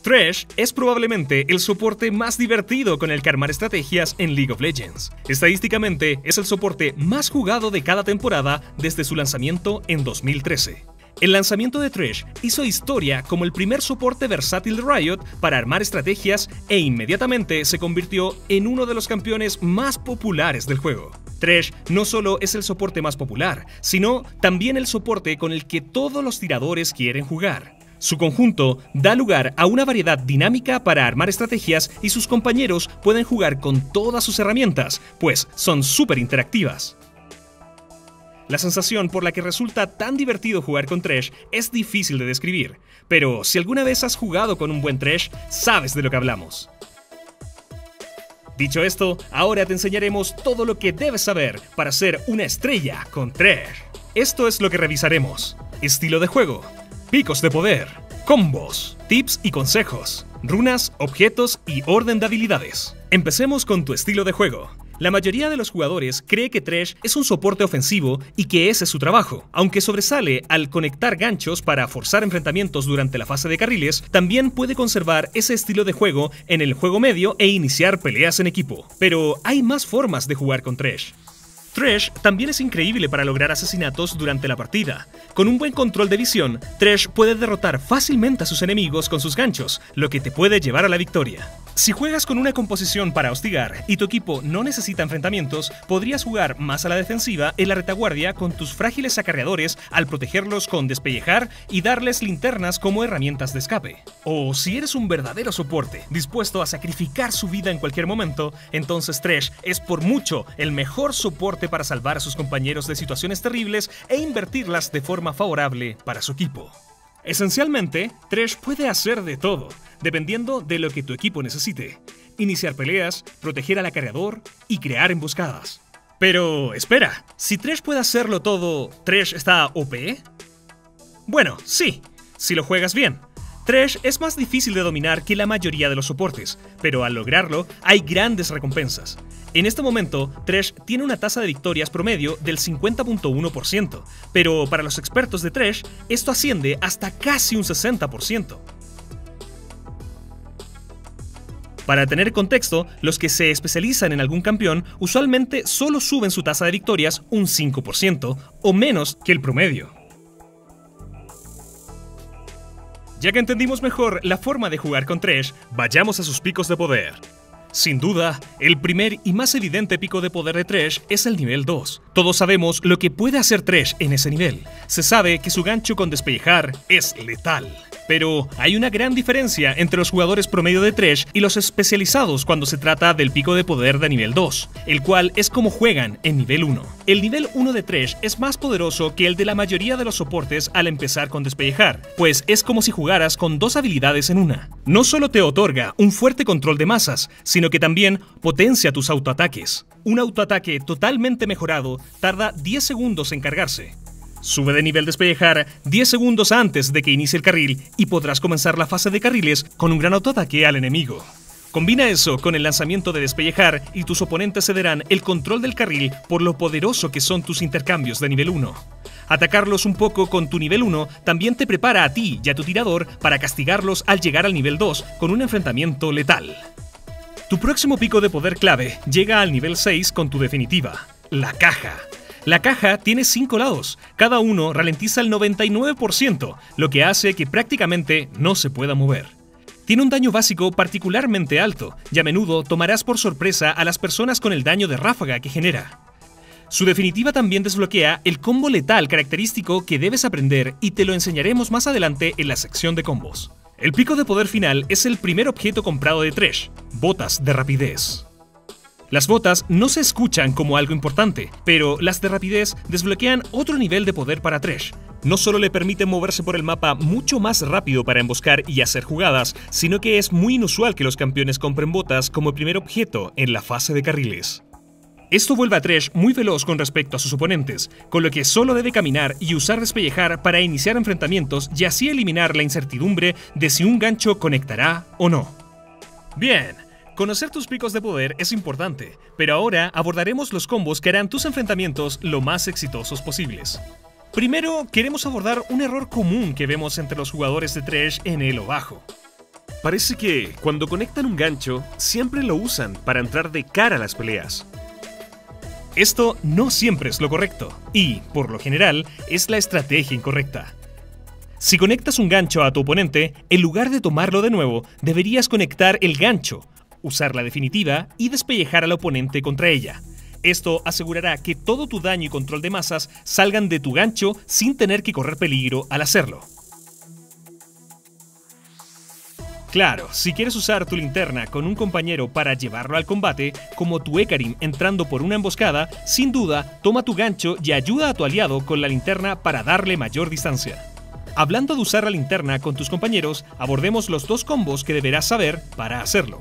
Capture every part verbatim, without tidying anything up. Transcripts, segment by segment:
Thresh es probablemente el soporte más divertido con el que armar estrategias en League of Legends. Estadísticamente, es el soporte más jugado de cada temporada desde su lanzamiento en dos mil trece. El lanzamiento de Thresh hizo historia como el primer soporte versátil de Riot para armar estrategias e inmediatamente se convirtió en uno de los campeones más populares del juego. Thresh no solo es el soporte más popular, sino también el soporte con el que todos los tiradores quieren jugar. Su conjunto da lugar a una variedad dinámica para armar estrategias y sus compañeros pueden jugar con todas sus herramientas, pues son súper interactivas. La sensación por la que resulta tan divertido jugar con Thresh es difícil de describir, pero si alguna vez has jugado con un buen Thresh, sabes de lo que hablamos. Dicho esto, ahora te enseñaremos todo lo que debes saber para ser una estrella con Thresh. Esto es lo que revisaremos: estilo de juego, picos de poder, combos, tips y consejos, runas, objetos y orden de habilidades. Empecemos con tu estilo de juego. La mayoría de los jugadores cree que Thresh es un soporte ofensivo y que ese es su trabajo. Aunque sobresale al conectar ganchos para forzar enfrentamientos durante la fase de carriles, también puede conservar ese estilo de juego en el juego medio e iniciar peleas en equipo. Pero hay más formas de jugar con Thresh. Thresh también es increíble para lograr asesinatos durante la partida. Con un buen control de visión, Thresh puede derrotar fácilmente a sus enemigos con sus ganchos, lo que te puede llevar a la victoria. Si juegas con una composición para hostigar y tu equipo no necesita enfrentamientos, podrías jugar más a la defensiva en la retaguardia con tus frágiles acarreadores al protegerlos con despellejar y darles linternas como herramientas de escape. O si eres un verdadero soporte, dispuesto a sacrificar su vida en cualquier momento, entonces Thresh es por mucho el mejor soporte para salvar a sus compañeros de situaciones terribles e invertirlas de forma favorable para su equipo. Esencialmente, Thresh puede hacer de todo, dependiendo de lo que tu equipo necesite: iniciar peleas, proteger al acarreador y crear emboscadas. Pero espera, si Thresh puede hacerlo todo, ¿Thresh está O P? Bueno, sí, si lo juegas bien. Thresh es más difícil de dominar que la mayoría de los soportes, pero al lograrlo hay grandes recompensas. En este momento, Thresh tiene una tasa de victorias promedio del cincuenta punto uno por ciento, pero para los expertos de Thresh, esto asciende hasta casi un sesenta por ciento. Para tener contexto, los que se especializan en algún campeón usualmente solo suben su tasa de victorias un cinco por ciento o menos que el promedio. Ya que entendimos mejor la forma de jugar con Thresh, vayamos a sus picos de poder. Sin duda, el primer y más evidente pico de poder de Thresh es el nivel dos. Todos sabemos lo que puede hacer Thresh en ese nivel. Se sabe que su gancho con despellejar es letal. Pero hay una gran diferencia entre los jugadores promedio de Thresh y los especializados cuando se trata del pico de poder de nivel dos, el cual es como juegan en nivel uno. El nivel uno de Thresh es más poderoso que el de la mayoría de los soportes al empezar con despellejar, pues es como si jugaras con dos habilidades en una. No solo te otorga un fuerte control de masas, sino que también potencia tus autoataques. Un autoataque totalmente mejorado tarda diez segundos en cargarse. Sube de nivel despellejar diez segundos antes de que inicie el carril y podrás comenzar la fase de carriles con un gran autoataque al enemigo. Combina eso con el lanzamiento de despellejar y tus oponentes cederán el control del carril por lo poderoso que son tus intercambios de nivel uno. Atacarlos un poco con tu nivel uno también te prepara a ti y a tu tirador para castigarlos al llegar al nivel dos con un enfrentamiento letal. Tu próximo pico de poder clave llega al nivel seis con tu definitiva, la caja. La caja tiene cinco lados, cada uno ralentiza el noventa y nueve por ciento, lo que hace que prácticamente no se pueda mover. Tiene un daño básico particularmente alto, y a menudo tomarás por sorpresa a las personas con el daño de ráfaga que genera. Su definitiva también desbloquea el combo letal característico que debes aprender y te lo enseñaremos más adelante en la sección de combos. El pico de poder final es el primer objeto comprado de Thresh, botas de rapidez. Las botas no se escuchan como algo importante, pero las de rapidez desbloquean otro nivel de poder para Thresh. No solo le permiten moverse por el mapa mucho más rápido para emboscar y hacer jugadas, sino que es muy inusual que los campeones compren botas como primer objeto en la fase de carriles. Esto vuelve a Thresh muy veloz con respecto a sus oponentes, con lo que solo debe caminar y usar despellejar para iniciar enfrentamientos y así eliminar la incertidumbre de si un gancho conectará o no. Bien. Conocer tus picos de poder es importante, pero ahora abordaremos los combos que harán tus enfrentamientos lo más exitosos posibles. Primero, queremos abordar un error común que vemos entre los jugadores de Thresh en elo bajo. Parece que cuando conectan un gancho, siempre lo usan para entrar de cara a las peleas. Esto no siempre es lo correcto y, por lo general, es la estrategia incorrecta. Si conectas un gancho a tu oponente, en lugar de tomarlo de nuevo, deberías conectar el gancho, usar la definitiva y despellejar al oponente contra ella. Esto asegurará que todo tu daño y control de masas salgan de tu gancho sin tener que correr peligro al hacerlo. Claro, si quieres usar tu linterna con un compañero para llevarlo al combate, como tu Ekarim entrando por una emboscada, sin duda, toma tu gancho y ayuda a tu aliado con la linterna para darle mayor distancia. Hablando de usar la linterna con tus compañeros, abordemos los dos combos que deberás saber para hacerlo.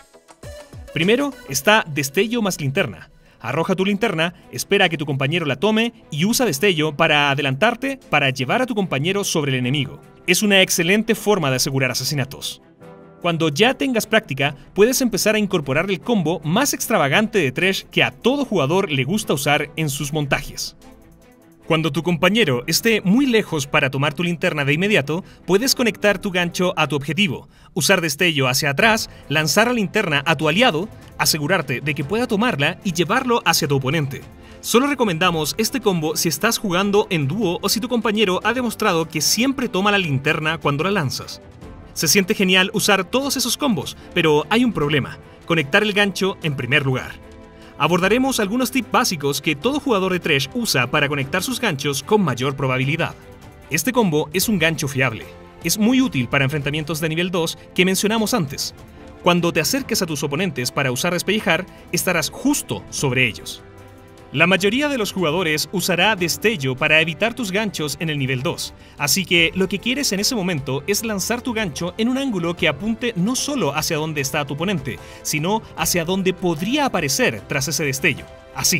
Primero está destello más linterna. Arroja tu linterna, espera a que tu compañero la tome y usa destello para adelantarte para llevar a tu compañero sobre el enemigo. Es una excelente forma de asegurar asesinatos. Cuando ya tengas práctica, puedes empezar a incorporar el combo más extravagante de Thresh que a todo jugador le gusta usar en sus montajes. Cuando tu compañero esté muy lejos para tomar tu linterna de inmediato, puedes conectar tu gancho a tu objetivo, usar destello hacia atrás, lanzar la linterna a tu aliado, asegurarte de que pueda tomarla y llevarlo hacia tu oponente. Solo recomendamos este combo si estás jugando en dúo o si tu compañero ha demostrado que siempre toma la linterna cuando la lanzas. Se siente genial usar todos esos combos, pero hay un problema: conectar el gancho en primer lugar. Abordaremos algunos tips básicos que todo jugador de Thresh usa para conectar sus ganchos con mayor probabilidad. Este combo es un gancho fiable. Es muy útil para enfrentamientos de nivel dos que mencionamos antes. Cuando te acerques a tus oponentes para usar despellejar, estarás justo sobre ellos. La mayoría de los jugadores usará destello para evitar tus ganchos en el nivel dos, así que lo que quieres en ese momento es lanzar tu gancho en un ángulo que apunte no solo hacia donde está tu oponente, sino hacia donde podría aparecer tras ese destello, así.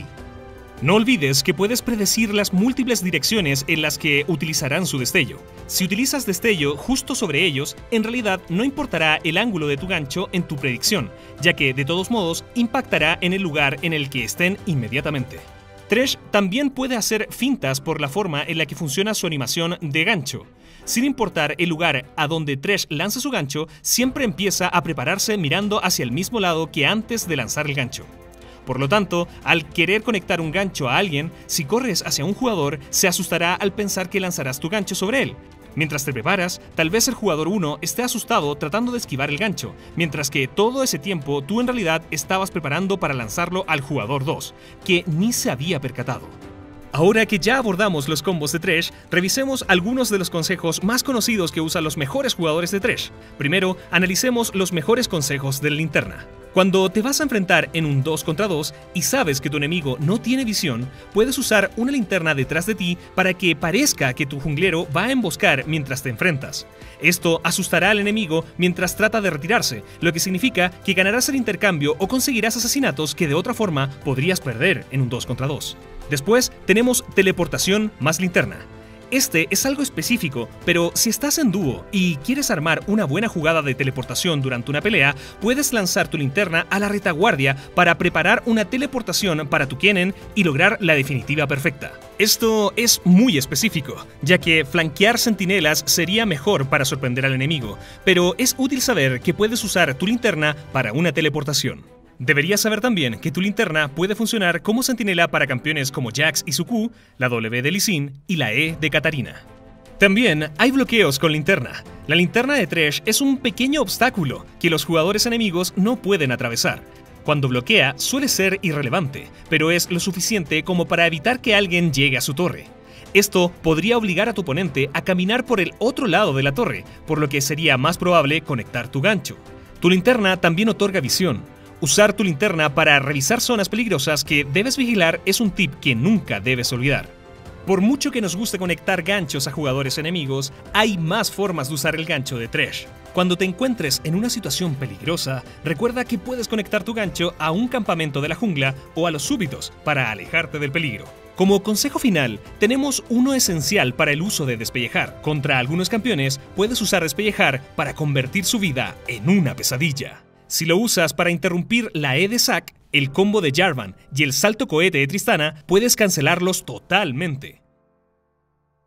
No olvides que puedes predecir las múltiples direcciones en las que utilizarán su destello. Si utilizas destello justo sobre ellos, en realidad no importará el ángulo de tu gancho en tu predicción, ya que de todos modos impactará en el lugar en el que estén inmediatamente. Thresh también puede hacer fintas por la forma en la que funciona su animación de gancho. Sin importar el lugar a donde Thresh lanza su gancho, siempre empieza a prepararse mirando hacia el mismo lado que antes de lanzar el gancho. Por lo tanto, al querer conectar un gancho a alguien, si corres hacia un jugador, se asustará al pensar que lanzarás tu gancho sobre él. Mientras te preparas, tal vez el jugador uno esté asustado tratando de esquivar el gancho, mientras que todo ese tiempo tú en realidad estabas preparando para lanzarlo al jugador dos, que ni se había percatado. Ahora que ya abordamos los combos de Thresh, revisemos algunos de los consejos más conocidos que usan los mejores jugadores de Thresh. Primero, analicemos los mejores consejos de la linterna. Cuando te vas a enfrentar en un dos contra dos y sabes que tu enemigo no tiene visión, puedes usar una linterna detrás de ti para que parezca que tu junglero va a emboscar mientras te enfrentas. Esto asustará al enemigo mientras trata de retirarse, lo que significa que ganarás el intercambio o conseguirás asesinatos que de otra forma podrías perder en un dos contra dos. Después tenemos teleportación más linterna. Este es algo específico, pero si estás en dúo y quieres armar una buena jugada de teleportación durante una pelea, puedes lanzar tu linterna a la retaguardia para preparar una teleportación para tu Kennen y lograr la definitiva perfecta. Esto es muy específico, ya que flanquear centinelas sería mejor para sorprender al enemigo, pero es útil saber que puedes usar tu linterna para una teleportación. Deberías saber también que tu linterna puede funcionar como centinela para campeones como Jax y su Q, la W de Lee Sin y la E de Katarina. También hay bloqueos con linterna. La linterna de Thresh es un pequeño obstáculo que los jugadores enemigos no pueden atravesar. Cuando bloquea suele ser irrelevante, pero es lo suficiente como para evitar que alguien llegue a su torre. Esto podría obligar a tu oponente a caminar por el otro lado de la torre, por lo que sería más probable conectar tu gancho. Tu linterna también otorga visión. Usar tu linterna para revisar zonas peligrosas que debes vigilar es un tip que nunca debes olvidar. Por mucho que nos guste conectar ganchos a jugadores enemigos, hay más formas de usar el gancho de Thresh. Cuando te encuentres en una situación peligrosa, recuerda que puedes conectar tu gancho a un campamento de la jungla o a los súbitos para alejarte del peligro. Como consejo final, tenemos uno esencial para el uso de despellejar. Contra algunos campeones, puedes usar despellejar para convertir su vida en una pesadilla. Si lo usas para interrumpir la E de Zac, el combo de Jarvan y el salto cohete de Tristana, puedes cancelarlos totalmente.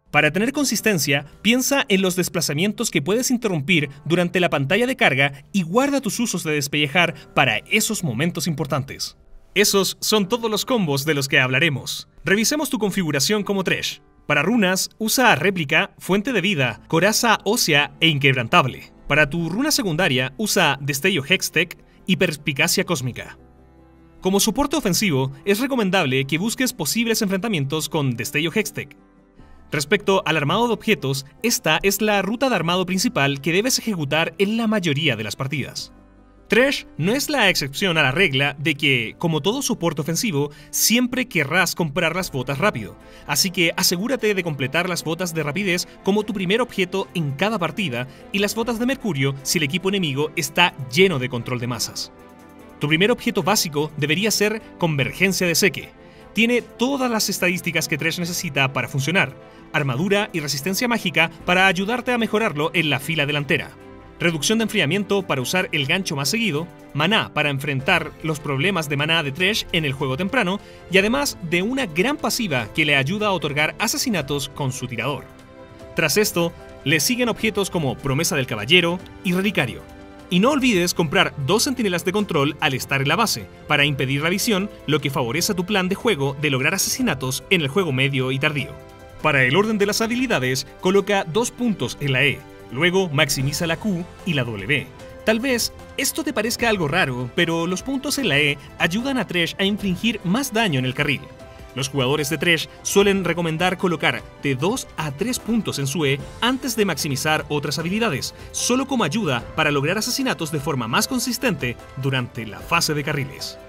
Para tener consistencia, piensa en los desplazamientos que puedes interrumpir durante la pantalla de carga y guarda tus usos de despellejar para esos momentos importantes. Esos son todos los combos de los que hablaremos. Revisemos tu configuración como Thresh. Para runas, usa réplica, fuente de vida, coraza ósea e inquebrantable. Para tu runa secundaria, usa destello Hextech y perspicacia cósmica. Como soporte ofensivo, es recomendable que busques posibles enfrentamientos con destello Hextech. Respecto al armado de objetos, esta es la ruta de armado principal que debes ejecutar en la mayoría de las partidas. Thresh no es la excepción a la regla de que, como todo soporte ofensivo, siempre querrás comprar las botas rápido, así que asegúrate de completar las botas de rapidez como tu primer objeto en cada partida y las botas de mercurio si el equipo enemigo está lleno de control de masas. Tu primer objeto básico debería ser Convergencia de Seque. Tiene todas las estadísticas que Thresh necesita para funcionar, armadura y resistencia mágica para ayudarte a mejorarlo en la fila delantera, reducción de enfriamiento para usar el gancho más seguido, maná para enfrentar los problemas de maná de Thresh en el juego temprano y además de una gran pasiva que le ayuda a otorgar asesinatos con su tirador. Tras esto, le siguen objetos como Promesa del Caballero y Relicario. Y no olvides comprar dos centinelas de control al estar en la base, para impedir la visión, lo que favorece tu plan de juego de lograr asesinatos en el juego medio y tardío. Para el orden de las habilidades, coloca dos puntos en la E, luego maximiza la Q y la W. Tal vez esto te parezca algo raro, pero los puntos en la E ayudan a Thresh a infligir más daño en el carril. Los jugadores de Thresh suelen recomendar colocar de dos a tres puntos en su E antes de maximizar otras habilidades, solo como ayuda para lograr asesinatos de forma más consistente durante la fase de carriles.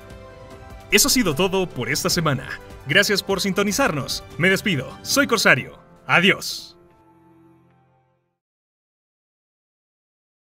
Eso ha sido todo por esta semana. Gracias por sintonizarnos. Me despido. Soy Corsario. Adiós.